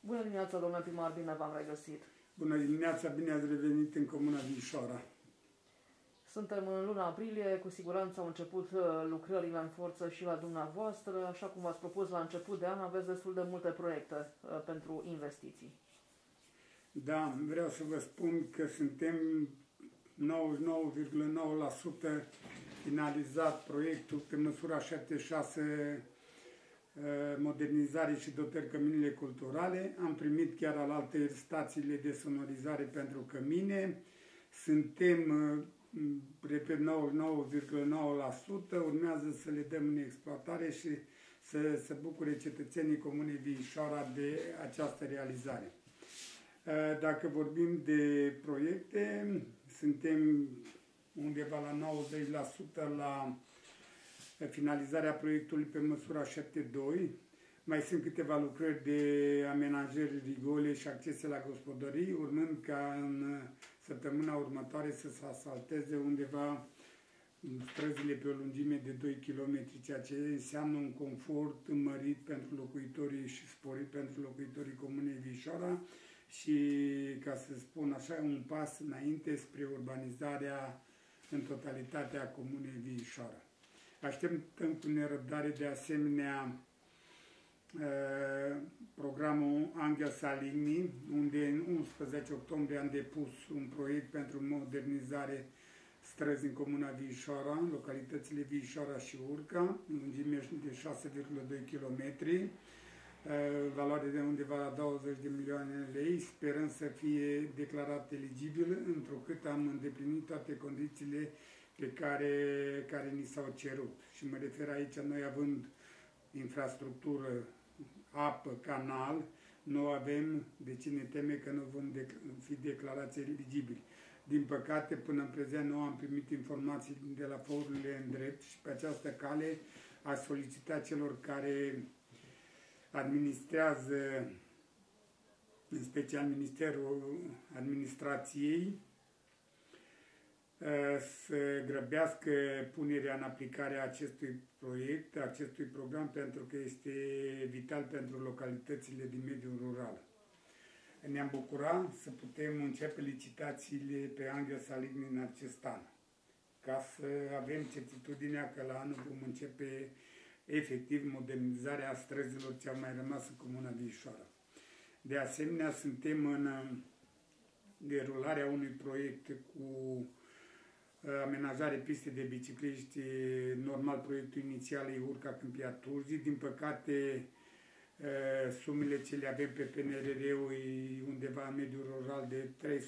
Bună dimineața, domnule primar, bine v-am regăsit. Bună dimineața, bine ați revenit în Comuna Viișoara. Suntem în luna aprilie, cu siguranță au început lucrările în forță și la dumneavoastră. Așa cum v-ați propus la început de an, aveți destul de multe proiecte pentru investiții. Da, vreau să vă spun că suntem 99,9% finalizat proiectul pe măsura 76 modernizare și dotări căminile culturale. Am primit chiar alaltă stațiile de sonorizare pentru cămine. Suntem, repet, 99,9%. Urmează să le dăm în exploatare și să se bucure cetățenii Comunei Viișoara de această realizare. Dacă vorbim de proiecte, suntem undeva la 90% la finalizarea proiectului pe măsura 7.2. Mai sunt câteva lucrări de amenajări rigole și accese la gospodării, urmând ca în săptămâna următoare să se asfalteze undeva străzile pe o lungime de 2 km, ceea ce înseamnă un confort mărit pentru locuitorii și sporit pentru locuitorii Comunei Viișoara și, ca să spun așa, un pas înainte spre urbanizarea în totalitatea Comunei Viișoara. Așteptăm cu nerăbdare de asemenea programul Angel Saligny, unde în 11 octombrie am depus un proiect pentru modernizare străzi în Comuna Viișoara, în localitățile Viișoara și Urca, lungime de 6,2 km, valoare de undeva la 20 de milioane de lei, sperăm să fie declarat eligibil, întrucât am îndeplinit toate condițiile pe care ni s-au cerut. Și mă refer aici, noi având infrastructură, apă, canal, nu avem de ce ne teme că nu vom fi declarați eligibili. Din păcate, până în prezent nu am primit informații de la forurile în drept și pe această cale aș solicita celor care administrează, în special Ministerul Administrației, să grăbească punerea în aplicare a acestui proiect, a acestui program, pentru că este vital pentru localitățile din mediul rural. Ne-am bucurat să putem începe licitațiile pe Angel Saligny în acest an, ca să avem certitudinea că la anul vom începe efectiv modernizarea străzilor ce au mai rămas în Comuna Viișoara. De asemenea, suntem în derularea unui proiect cu amenajare piste de bicicliști, normal proiectul inițial e Urca Câmpia Turzii. Din păcate, sumele ce le avem pe PNRR-ul e undeva în mediul rural de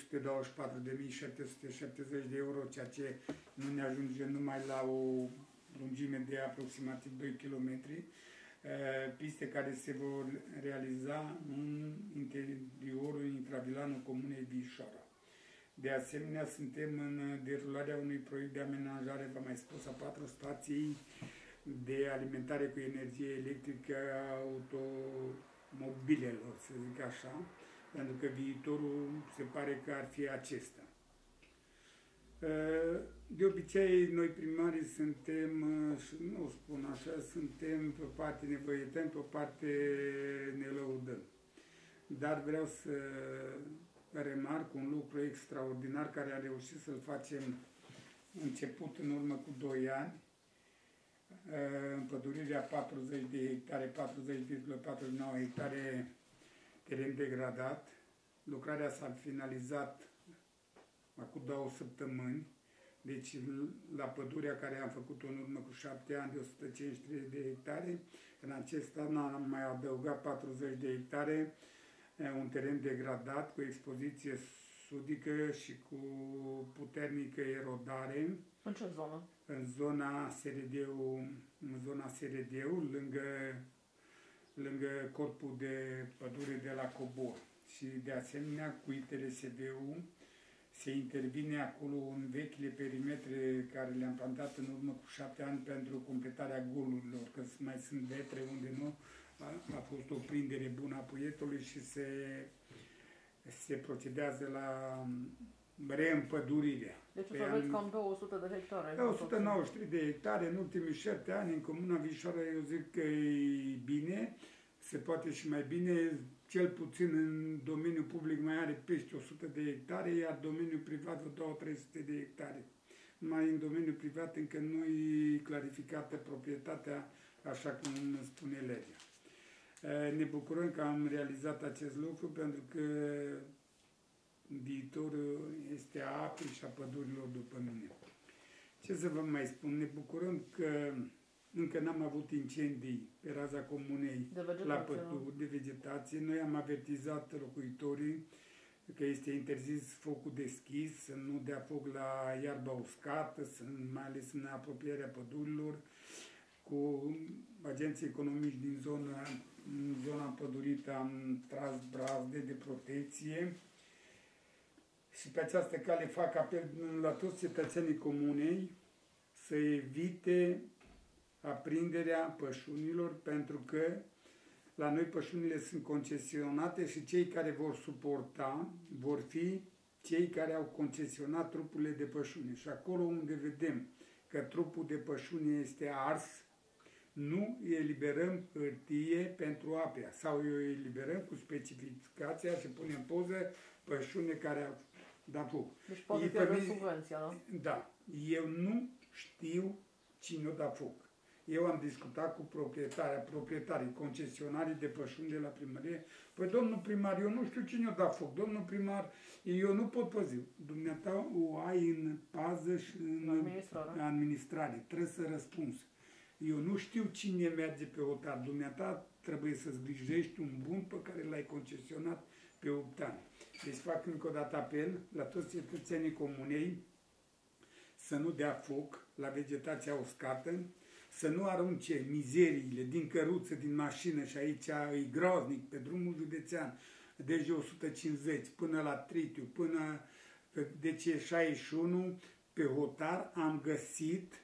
324.770 de euro, ceea ce nu ne ajunge numai la o lungime de aproximativ 2 km, piste care se vor realiza în interiorul intravilanul Comunei Viișoara. De asemenea, suntem în derularea unui proiect de amenajare, v-am mai spus, a 4 stații de alimentare cu energie electrică a automobilelor, să zic așa, pentru că viitorul se pare că ar fi acesta. De obicei, noi primarii suntem, și nu spun așa, suntem pe parte ne văietăm, pe parte ne lăudăm. Dar vreau să remarc un lucru extraordinar care a reușit să-l facem început în urmă cu 2 ani, împădurirea 40 de hectare, 40,49 hectare teren degradat. Lucrarea s-a finalizat acum 2 săptămâni, deci la pădurea care am făcut-o în urmă cu 7 ani de 153 de hectare, în acest an am mai adăugat 40 de hectare, un teren degradat cu expoziție sudică și cu puternică erodare. În ce zonă? În zona SRD-ul, lângă corpul de pădure de la Cobor. Și de asemenea, cu ITRSV-ul se intervine acolo în vechile perimetre care le-am plantat în urmă cu 7 ani pentru completarea golurilor, că mai sunt vetre unde nu a fost o prindere bună a puietului și se procedează la reîmpădurirea. Deci o să aveți cam 200 de hectare. 193 de hectare în ultimii 7 ani în Comuna Viișoara, eu zic că e bine. se poate și mai bine, cel puțin în domeniul public mai are peste 100 de hectare, iar domeniul privat vreo 200-300 de hectare. Numai în domeniul privat încă nu e clarificată proprietatea așa cum spune legea. Ne bucurăm că am realizat acest lucru pentru că viitorul este a apei și a pădurilor după mine. Ce să vă mai spun? Ne bucurăm că încă n-am avut incendii pe raza comunei la păduri de vegetație. Noi am avertizat locuitorii că este interzis focul deschis, să nu dea foc la iarba uscată, mai ales în apropierea pădurilor. Cu agenții economici din zona împădurită am tras brazde de protecție și pe această cale fac apel la toți cetățenii comunei să evite aprinderea pășunilor, pentru că la noi pășunile sunt concesionate și cei care vor suporta vor fi cei care au concesionat trupurile de pășune. Și acolo unde vedem că trupul de pășune este ars, nu eliberăm hârtie pentru apea sau o eliberăm cu specificația și punem poză pășune care au dat foc. Deci poate pierde subvenția, nu? Da. Eu nu știu cine o da foc. Eu am discutat cu proprietarii, concesionarii de pășuni de la primărie. Păi, domnul primar, eu nu știu cine o da foc. Domnul primar, eu nu pot păzi. Dumneata o ai în pază și în administrare. Trebuie să răspunzi. Eu nu știu cine merge pe hotar. Dumneata trebuie să-ți grijești un bun pe care l-ai concesionat pe 8 ani. Deci fac încă o dată apel la toți cetățenii comunei să nu dea foc la vegetația uscată, să nu arunce mizeriile din căruță, din mașină, și aici e groaznic, pe drumul județean, deci de 150 până la Tritiu, până deci 61, pe hotar am găsit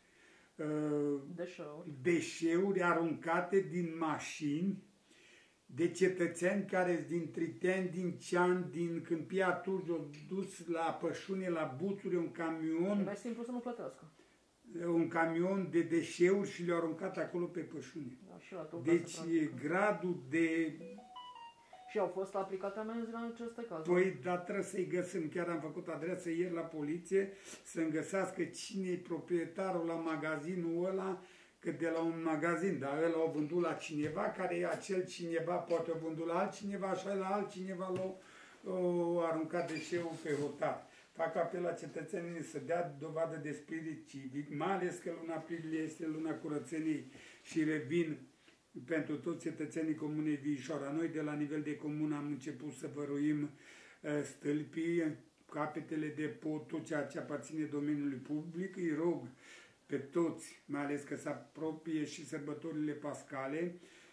deșeuri aruncate din mașini de cetățeni care sunt din Triteni, din Cean, din Câmpia Turci, au dus la pășune, la Buțuri, un camion. E mai simplu să nu plătească. Un camion de deșeuri și le-au aruncat acolo pe pășune. Da, și la deci gradul de... Și au fost aplicate amenzi în aceste cazuri. Păi, dar trebuie să-i găsim. Chiar am făcut adresă ieri la poliție să-mi găsească cine e proprietarul la magazinul ăla, că de la un magazin, dar ăla o vândut la cineva, care acel cineva poate o vândut la altcineva și la altcineva l-a aruncat deșeul pe hotar. Fac apel la cetățenii să dea dovadă de spirit civic, mai ales că luna aprilie este luna curățeniei și revin pentru toți cetățenii Comunei Viișoara. Noi de la nivel de comună am început să văruim stâlpii, capetele de pod, tot ceea ce aparține domeniului public. Îi rog pe toți, mai ales că se apropie și sărbătorile pascale,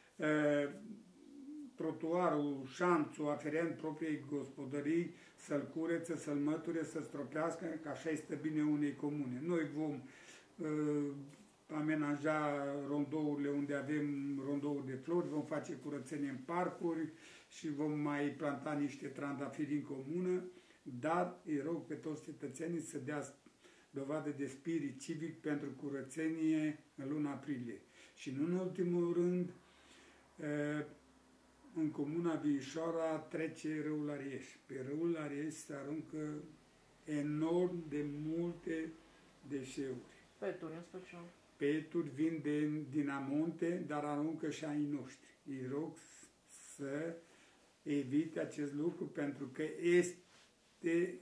trotuarul, șanțul aferent propriei gospodării, să-l curețe, să-l măture, să stropească, că așa este bine unei comune. Noi vom amenaja rondourile unde avem rondouri de flori, vom face curățenie în parcuri și vom mai planta niște trandafiri în comună, dar îi rog pe toți cetățenii să dea dovadă de spirit civic pentru curățenie în luna aprilie. Și nu în ultimul rând, în comuna Viișoara trece râul Arieș. Pe râul Arieș se aruncă enorm de multe deșeuri. Peturi în special. Peturi vin din amonte, dar aruncă și ai noștri. Îi rog să evite acest lucru pentru că este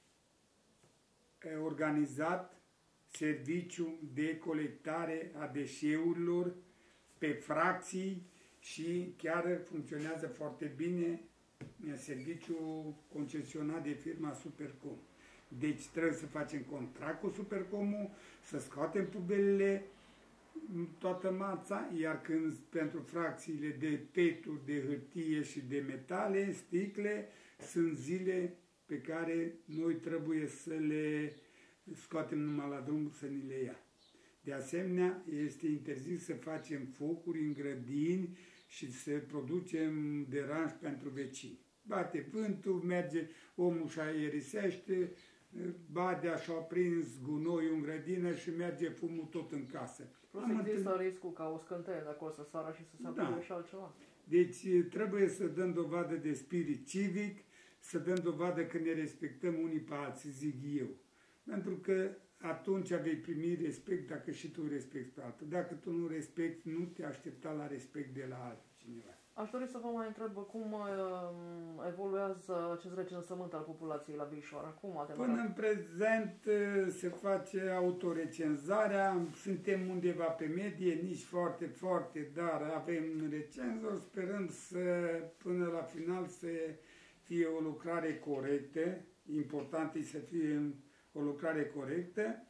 organizat serviciu de colectare a deșeurilor pe fracții și chiar funcționează foarte bine serviciul concesionat de firma Supercom. Deci trebuie să facem contract cu Supercomul, să scoatem pubelele toată marța, iar când pentru fracțiile de peturi, de hârtie și de metale, sticle, sunt zile pe care noi trebuie să le scoatem numai la drum să ni le ia. De asemenea, este interzis să facem focuri în grădini și să producem deranj pentru vecini. Bate vântul, merge omul și aerisește, badea și-a prins gunoiul în grădină și merge fumul tot în casă. Plus există riscul ca o scânteie de acolo să sară și să se apuce și altceva. Deci trebuie să dăm dovadă de spirit civic, să dăm dovadă că ne respectăm unii pe alții, zic eu. Pentru că atunci vei primi respect dacă și tu respecti pe altul. Dacă tu nu respecti, nu te aștepta la respect de la altcineva. Aș dori să vă mai întreb cum evoluează acest recensământ al populației la Beișoara. Cum a demarat? Până în prezent se face autorecenzarea, suntem undeva pe medie, nici foarte, foarte, dar avem recenzori, sperăm să, până la final, să fie o lucrare corectă, important e să fie o lucrare corectă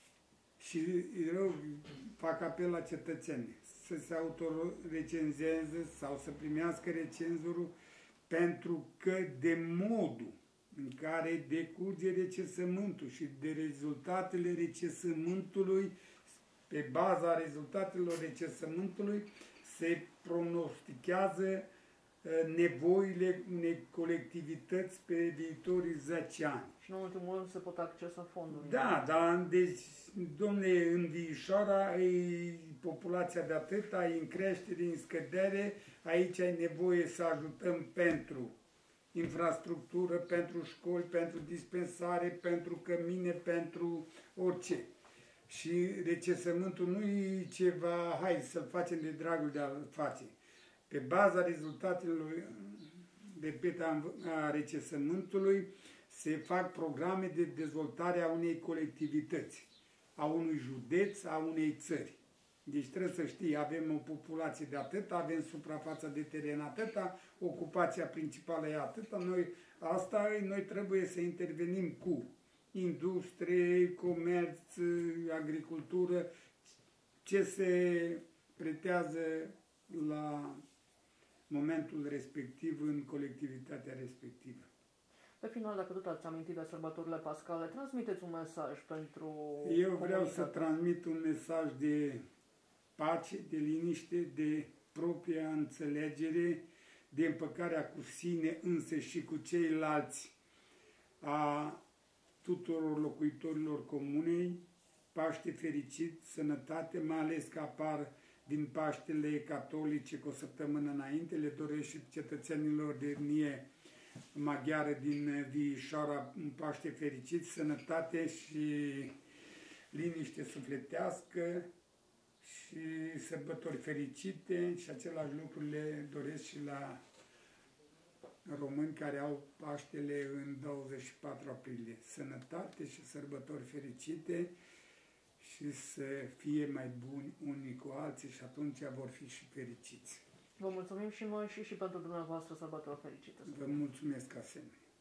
și eu fac apel la cetățeni să se autorecenzeze sau să primească recenzorul, pentru că de modul în care decurge recensământul și de rezultatele recensământului, pe baza rezultatelor recensământului, se pronostichează nevoile unei colectivități pe viitorii 10 ani. Și în ultimul rând se pot accesa fondurile. Da, dar deci, domne, în Beișoara e populația de atâta, e în creștere, în scădere, aici ai nevoie să ajutăm pentru infrastructură, pentru școli, pentru dispensare, pentru cămine, pentru orice. Și recensământul nu e ceva, hai să-l facem de dragul de a-l face. Pe baza rezultatelor, repet, a recensământului, se fac programe de dezvoltare a unei colectivități, a unui județ, a unei țări. Deci trebuie să știi, avem o populație de atâta, avem suprafața de teren atâta, ocupația principală e atâta, noi trebuie să intervenim cu industrie, comerț, agricultură, ce se pretează la momentul respectiv în colectivitatea respectivă. Pe final, dacă tot ați amintit de sărbătorile pascale, transmiteți un mesaj pentru Eu vreau să transmit un mesaj de pace, de liniște, de propria înțelegere, de împăcarea cu sine însă și cu ceilalți a tuturor locuitorilor comunei, Paște fericit, sănătate, mai ales că apar din Paștele catolice cu o săptămână înainte, le doresc și cetățenilor de etnie maghiară din Beișoara un Paște fericit, sănătate și liniște sufletească și sărbători fericite și același lucru le doresc și la români care au Paștele în 24 aprilie. Sănătate și sărbători fericite și să fie mai buni unii cu alții și atunci vor fi și fericiți. Vă mulțumim și noi și pentru dumneavoastră sărbători fericite. Vă mulțumesc asemenea.